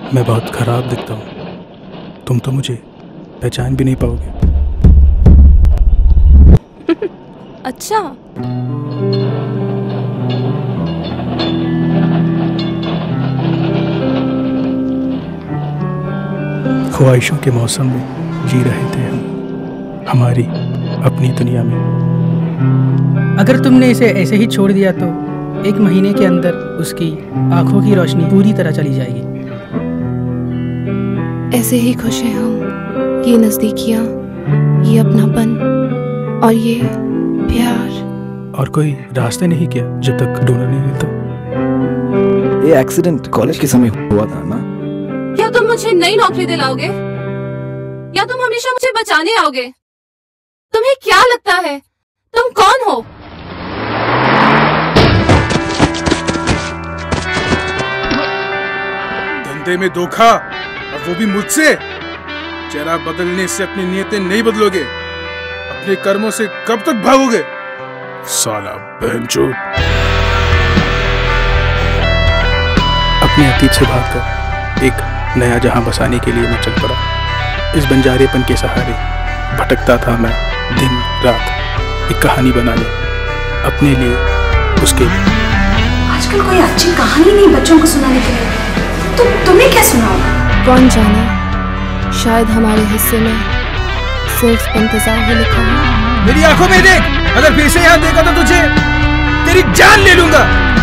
मैं बहुत खराब दिखता हूँ। तुम तो मुझे पहचान भी नहीं पाओगे। अच्छा, ख्वाहिशों के मौसम में जी रहे थे हम हमारी अपनी दुनिया में। अगर तुमने इसे ऐसे ही छोड़ दिया तो 1 महीने के अंदर उसकी आंखों की रोशनी पूरी तरह चली जाएगी। ऐसे ही खुश हैं हम, ये नजदीकियां, ये अपनापन और ये प्यार। और कोई रास्ते नहीं किया जब तक डोनर नहीं मिलता। ये एक्सीडेंट कॉलेज के समय हुआ था ना? क्या तुम मुझे नई नौकरी दिलाओगे या तुम हमेशा मुझे बचाने आओगे? तुम्हें क्या लगता है तुम कौन हो? धंधे में धोखा, और वो भी मुझसे। चेहरा बदलने से अपनी नीयतें नहीं बदलोगे। अपने कर्मों से कब तक भागोगे? साला बहनचोद। अपने अतीत से भागकर एक नया जहां बसाने के लिए मैं चल पड़ा। इस बंजारेपन के सहारे भटकता था मैं दिन रात, एक कहानी बनाने अपने लिए, उसके लिए। आजकल कोई अच्छी कहानी नहीं बच्चों को सुनाने के लिए, तो तुम्हें क्या सुनाओ? कौन जाने, शायद हमारे हिस्से में सिर्फ इंतजार ही लिखा है। मेरी आंखों में देख, अगर फिर से यहाँ देखा तो तुझे तेरी जान ले लूंगा।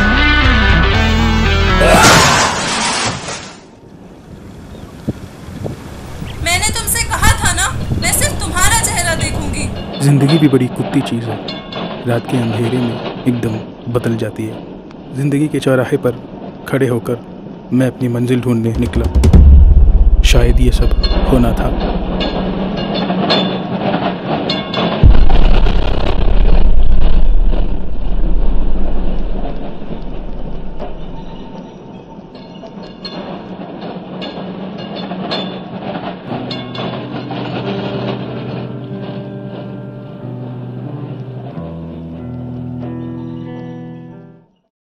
मैंने तुमसे कहा था ना, मैं सिर्फ तुम्हारा चेहरा देखूंगी। जिंदगी भी बड़ी कुत्ती चीज है, रात के अंधेरे में एकदम बदल जाती है। जिंदगी के चौराहे पर खड़े होकर मैं अपनी मंजिल ढूंढने निकला। शायद ये सब होना था।